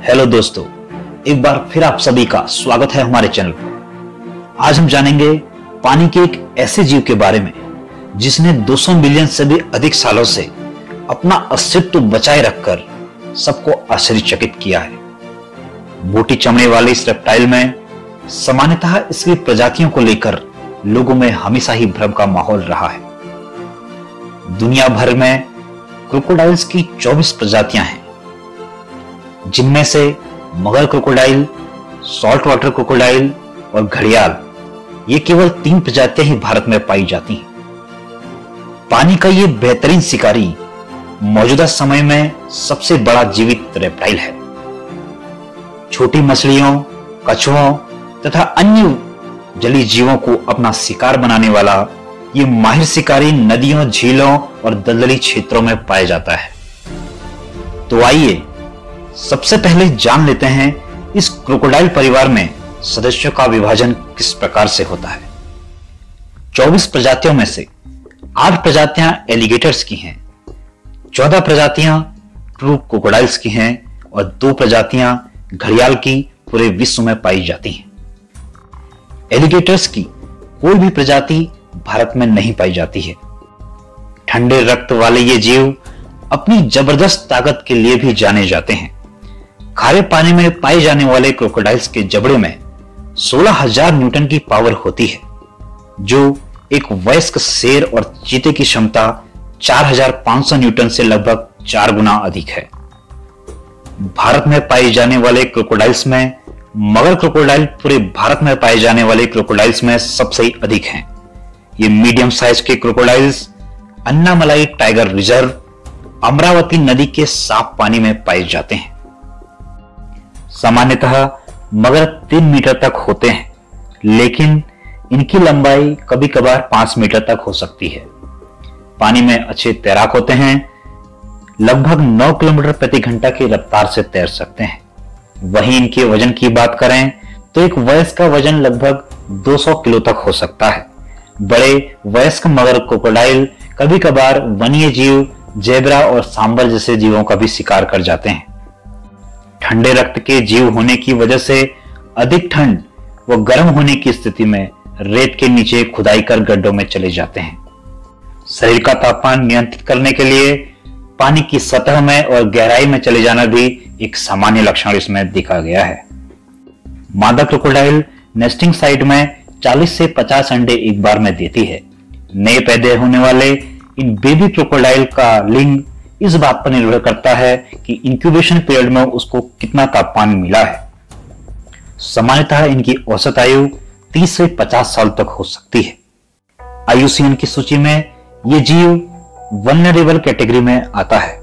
Hello दोस्तों, एक बार फिर आप सभी का स्वागत है हमारे चैनल पर। आज हम जानेंगे पानी के एक ऐसे जीव के बारे में जिसने 200 मिलियन से भी अधिक सालों से अपना अस्तित्व बचाए रखकर सबको आश्चर्यचकित किया है। मोटी चमड़े वाले इस रेप्टाइल में सामान्यतः इसकी प्रजातियों को लेकर लोगों में हमेशा ही भ्रम का माहौल रहा है। दुनिया भर में क्रोकोडाइल्स की 24 प्रजातियां हैं, जिनमें से मगर क्रोकोडाइल, सॉल्ट वाटर क्रोकोडाइल और घड़ियाल, ये केवल 3 प्रजातियां ही भारत में पाई जाती हैं। पानी का ये बेहतरीन शिकारी मौजूदा समय में सबसे बड़ा जीवित रेप्टाइल है। छोटी मछलियों, कछुओं तथा अन्य जलीय जीवों को अपना शिकार बनाने वाला ये माहिर शिकारी नदियों, झीलों और दलदली क्षेत्रों में पाया जाता है। तो आइए सबसे पहले जान लेते हैं इस क्रोकोडाइल परिवार में सदस्यों का विभाजन किस प्रकार से होता है। 24 प्रजातियों में से 8 प्रजातियां एलिगेटर्स की हैं, 14 प्रजातियां ट्रू क्रोकोडाइल्स की हैं और 2 प्रजातियां घड़ियाल की पूरे विश्व में पाई जाती हैं। एलिगेटर्स की कोई भी प्रजाति भारत में नहीं पाई जाती है। ठंडे रक्त वाले ये जीव अपनी जबरदस्त ताकत के लिए भी जाने जाते हैं। खारे पानी में पाए जाने वाले क्रोकोडाइल्स के जबड़े में 16,000 न्यूटन की पावर होती है, जो एक वयस्क शेर और चीते की क्षमता 4,500 न्यूटन से लगभग 4 गुना अधिक है। भारत में पाए जाने वाले क्रोकोडाइल्स में मगर क्रोकोडाइल पूरे भारत में पाए जाने वाले क्रोकोडाइल्स में सबसे अधिक हैं। ये मीडियम साइज के crocodiles Annamalai tiger reserve, Amaravati नदी के साफ पानी में पाए जाते हैं। सामान्यतः मगर 3 मीटर तक होते हैं, लेकिन इनकी लंबाई कभी कभार 5 मीटर तक हो सकती है। पानी में अच्छे तैराक होते हैं, लगभग 9 किलोमीटर प्रति घंटा की रफ्तार से तैर सकते हैं। वहीं इनके वजन की बात करें तो एक वयस्क का वजन लगभग 200 किलो तक हो सकता है। बड़े वयस्क मगर क्रोकोडाइल कभी कभार वन्य जीव, जेब्रा और सांबर जैसे जीवों का भी शिकार कर जाते हैं। ठंडे रक्त के जीव होने की वजह से अधिक ठंड व गर्म होने की स्थिति में रेत के नीचे खुदाई कर गड्ढों में चले जाते हैं। शरीर का तापमान नियंत्रित करने के लिए पानी की सतह में और गहराई में चले जाना भी एक सामान्य लक्षण इसमें देखा गया है। मादा क्रोकोडाइल नेस्टिंग साइट में 40 से 50 अंडे एक बार में देती है। नए पैदा होने वाले इन बेबी क्रोकोडाइल का लिंग इस बात पर निर्भर करता है कि इंक्यूबेशन पीरियड में उसको कितना तापमान मिला है। सामान्यतः इनकी औसत आयु 30 से 50 साल तक हो सकती है। IUCN की सूची में यह जीव वल्नरेबल कैटेगरी में आता है।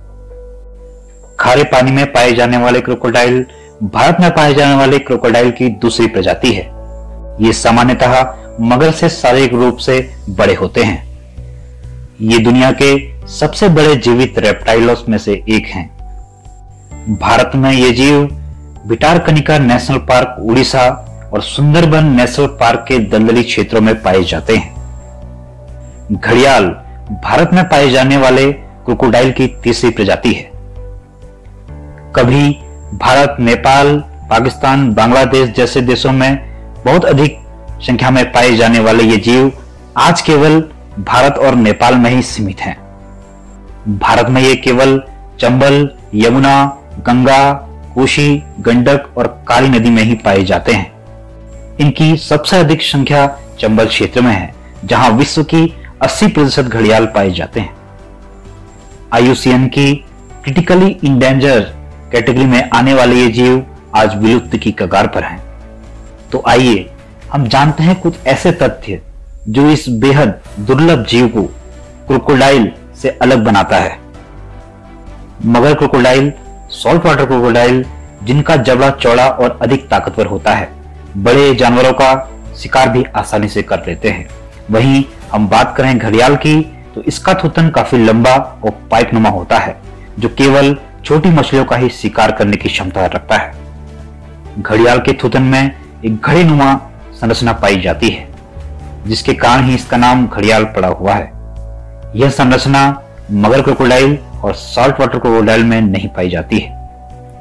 खारे पानी में पाए जाने वाले क्रोकोडाइल भारत में पाए जाने वाले क्रोकोडाइल की दूसरी प्रजाति है। ये सामान्यतः मगर से शारीरिक रूप से बड़े होते हैं। ये दुनिया के सबसे बड़े जीवित रेप्टाइलों में से एक हैं। भारत में ये जीव भिटारकनिका नेशनल पार्क उड़ीसा और सुंदरबन नेशनल पार्क के दलदली क्षेत्रों में पाए जाते हैं। घड़ियाल भारत में पाए जाने वाले क्रोकोडाइल की तीसरी प्रजाति है। कभी भारत, नेपाल, पाकिस्तान, बांग्लादेश जैसे देशों में बहुत अधिक संख्या में पाए जाने वाले ये जीव आज केवल भारत और नेपाल में ही सीमित हैं। भारत में ये केवल चंबल, यमुना, गंगा, कोशी, गंडक और काली नदी में ही पाए जाते हैं। इनकी सबसे अधिक संख्या चंबल क्षेत्र में है, जहां विश्व की 80% घड़ियाल पाए जाते हैं। IUCN की क्रिटिकली इंडेंजर कैटेगरी में आने वाले ये जीव आज विलुप्त की कगार पर हैं। तो आइए हम जानते हैं कुछ ऐसे तथ्य जो इस बेहद दुर्लभ जीव को क्रोकोडाइल से अलग बनाता है। मगर क्रोकोडाइल, सॉल्ट वाटर क्रोकोडाइल, जिनका जबड़ा चौड़ा और अधिक ताकतवर होता है, बड़े जानवरों का शिकार भी आसानी से कर लेते हैं। वहीं हम बात करें घड़ियाल की, तो इसका थूथन काफी लंबा और पाइपनुमा होता है, जो केवल छोटी मछलियों का ही शिकार करने की क्षमता रखता है। घड़ियाल के थूथन में एक घड़ीनुमा संरचना पाई जाती है, जिसके कारण ही इसका नाम घड़ियाल पड़ा हुआ है। यह संरचना मगर क्रोकोडाइल और सॉल्ट वाटर क्रोकोडाइल में नहीं पाई जाती है।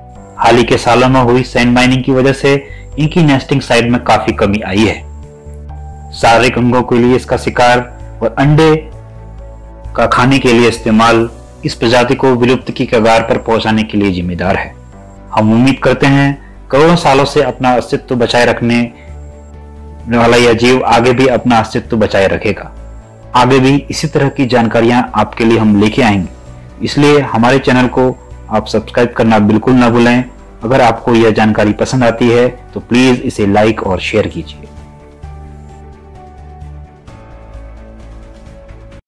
हाल ही के सालों में हुई सैंड माइनिंग की वजह से इनकी नेस्टिंग साइट में काफी कमी आई है। शारीरिक अंगों के लिए इसका शिकार और अंडे का खाने के लिए इस्तेमाल इस प्रजाति को विलुप्त की कगार पर पहुंचाने के लिए जिम्मेदार है। हम उम्मीद करते हैं करोड़ों सालों से अपना अस्तित्व बचाए रखने वाला यह जीव आगे भी अपना अस्तित्व बचाए रखेगा। आगे भी इसी तरह की जानकारियां आपके लिए हम लेके आएंगे, इसलिए हमारे चैनल को आप सब्सक्राइब करना बिल्कुल ना भूलें। अगर आपको यह जानकारी पसंद आती है तो प्लीज इसे लाइक और शेयर कीजिए।